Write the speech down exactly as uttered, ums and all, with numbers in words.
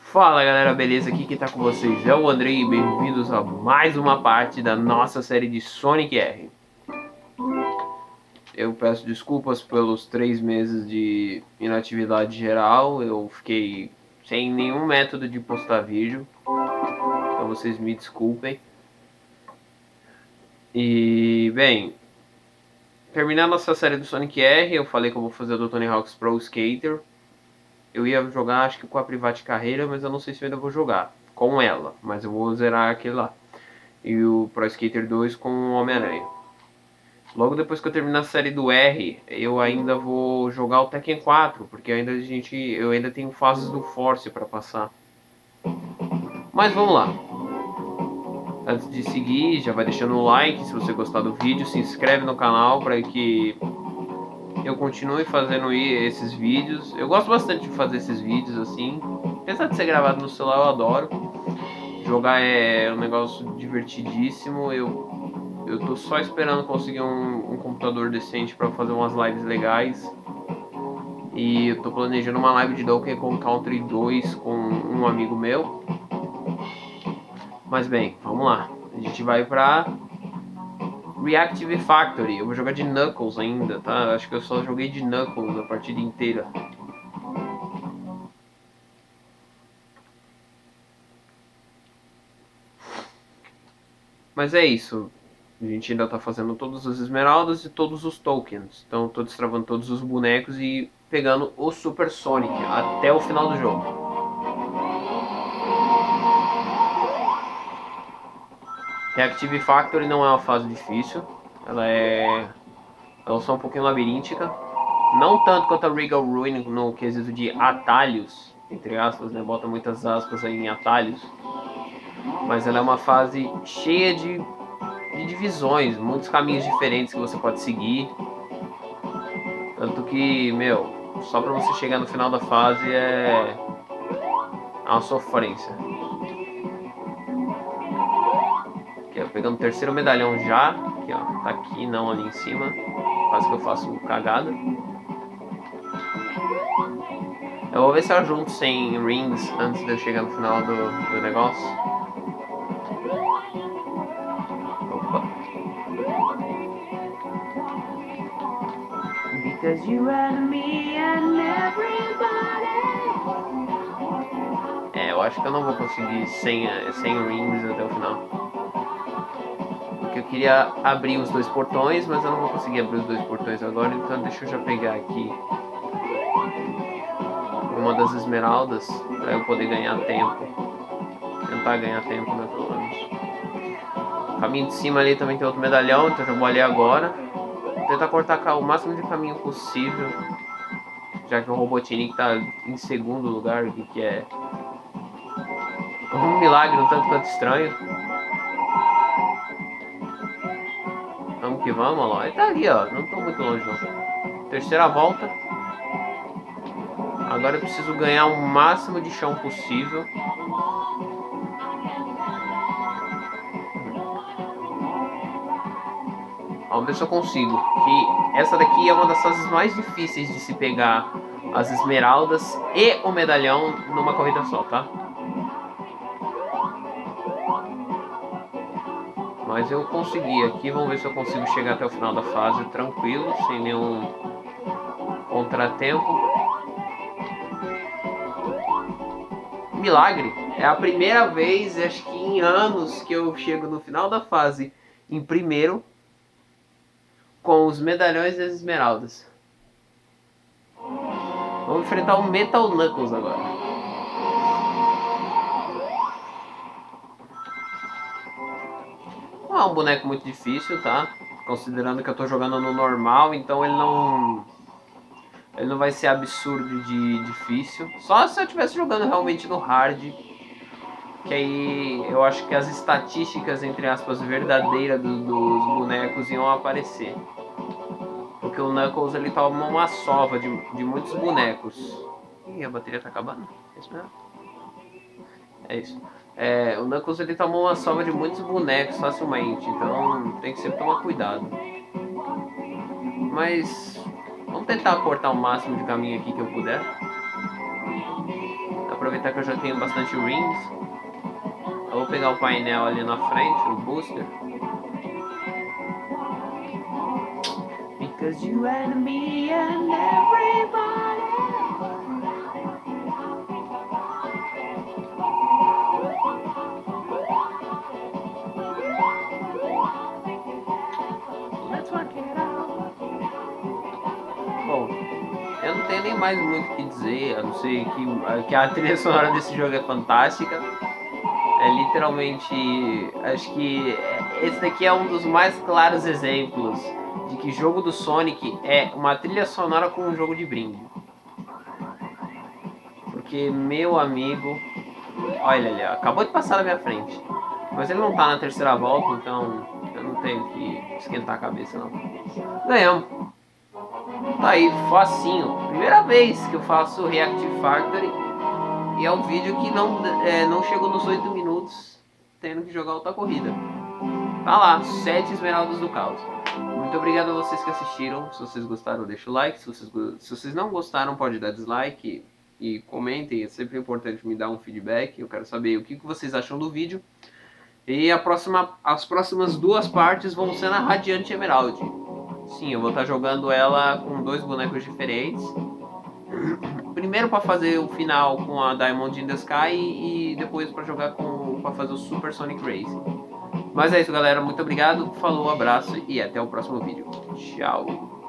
Fala galera, beleza? Aqui quem tá com vocês é o Andrei e bem-vindos a mais uma parte da nossa série de Sonic R. Eu peço desculpas pelos três meses de inatividade geral, eu fiquei sem nenhum método de postar vídeo, então vocês me desculpem. E, bem, terminando essa série do Sonic R, eu falei que eu vou fazer do Tony Hawk's Pro Skater. Eu ia jogar acho que com a Private Carreira, mas eu não sei se eu ainda vou jogar com ela, mas eu vou zerar aquele lá. E o Pro Skater dois com o Homem-Aranha. Logo depois que eu terminar a série do R, eu ainda vou jogar o Tekken quatro, porque ainda a gente, eu ainda tenho fases do Force para passar. Mas vamos lá. Antes de seguir, já vai deixando o like se você gostar do vídeo, se inscreve no canal para que eu continue fazendo esses vídeos. Eu gosto bastante de fazer esses vídeos assim. Apesar de ser gravado no celular, eu adoro. Jogar é um negócio divertidíssimo. Eu, eu tô só esperando conseguir um, um computador decente para fazer umas lives legais. E eu tô planejando uma live de Donkey Kong Country dois com um amigo meu. Mas bem, vamos lá. A gente vai pra Reactive Factory. Eu vou jogar de Knuckles ainda, tá? Acho que eu só joguei de Knuckles a partida inteira. Mas é isso. A gente ainda tá fazendo todas as esmeraldas e todos os tokens. Então tô destravando todos os bonecos e pegando o Super Sonic até o final do jogo. Reactive Factory não é uma fase difícil. Ela é... Ela é só um pouquinho labiríntica. Não tanto quanto a Regal Ruin no quesito de atalhos, entre aspas, né? Bota muitas aspas aí em atalhos. Mas ela é uma fase cheia de, de divisões, muitos caminhos diferentes que você pode seguir. Tanto que, meu, só pra você chegar no final da fase é, é uma sofrência. Aqui, ó, pegando o terceiro medalhão já. Aqui, ó, tá aqui, não ali em cima. Quase que eu faço cagada. Eu vou ver se eu junto sem rings antes de eu chegar no final do, do negócio. Opa. Because you and me and everybody. É, eu acho que eu não vou conseguir sem, sem rings até o final. Porque eu queria abrir os dois portões, mas eu não vou conseguir abrir os dois portões agora, então deixa eu já pegar aqui uma das esmeraldas para eu poder ganhar tempo. Tentar ganhar tempo, né, pelo menos. O caminho de cima ali também tem outro medalhão, então eu já vou ali agora. Vou tentar cortar o máximo de caminho possível, já que o Robotnik tá em segundo lugar, o que, que é um milagre um tanto quanto estranho. Vamos que vamos, olha lá. Ele tá ali, ó, não tô muito longe não. Terceira volta. Agora eu preciso ganhar o máximo de chão possível. Vamos ver se eu consigo. Que essa daqui é uma das fases mais difíceis de se pegar as esmeraldas e o medalhão numa corrida só, tá? Mas eu consegui aqui. Vamos ver se eu consigo chegar até o final da fase tranquilo, sem nenhum contratempo. Milagre. É a primeira vez, acho que em anos, que eu chego no final da fase em primeiro com os medalhões e as esmeraldas. Vamos enfrentar o Metal Knuckles agora. Não é um boneco muito difícil, tá? Considerando que eu tô jogando no normal, então ele não... Ele não vai ser absurdo de difícil. Só se eu estivesse jogando realmente no hard. Que aí eu acho que as estatísticas, entre aspas, verdadeiras do, dos bonecos iam aparecer. Porque o Knuckles ele toma uma sova de, de muitos bonecos. Ih, a bateria tá acabando? É isso mesmo? É isso. É, o Knuckles ele tomou uma sova de muitos bonecos facilmente. Então tem que sempre tomar cuidado. Mas vamos tentar cortar o máximo de caminho aqui que eu puder. aproveitar que eu já tenho bastante rings. Eu vou pegar o painel ali na frente, o booster. Because you and me and everybody. Let's work it out. Bom, eu não tenho nem mais muito o que dizer, a não ser que, que a trilha sonora desse jogo é fantástica. É literalmente, acho que esse daqui é um dos mais claros exemplos de que jogo do Sonic é uma trilha sonora com um jogo de brinde. Porque, meu amigo, olha ali, ó, acabou de passar na minha frente. Mas ele não tá na terceira volta, então eu não tenho que esquentar a cabeça não. Ganhamos. Tá aí, facinho. Primeira vez que eu faço Reactive Factory. E é um vídeo que não, é, não chegou nos oito minutos, tendo que jogar outra corrida. Tá lá, sete esmeraldas do caos. Muito obrigado a vocês que assistiram. Se vocês gostaram, deixa o like. Se vocês, se vocês não gostaram, pode dar dislike. E, e comentem, é sempre importante me dar um feedback. Eu quero saber o que vocês acham do vídeo. E a próxima, as próximas duas partes vão ser na Radiante Emerald. Sim, eu vou estar jogando ela com dois bonecos diferentes. Primeiro para fazer o final com a Diamond in the Sky e depois para jogar com para fazer o Super Sonic Racing. Mas é isso, galera. Muito obrigado. Falou, abraço e até o próximo vídeo. Tchau.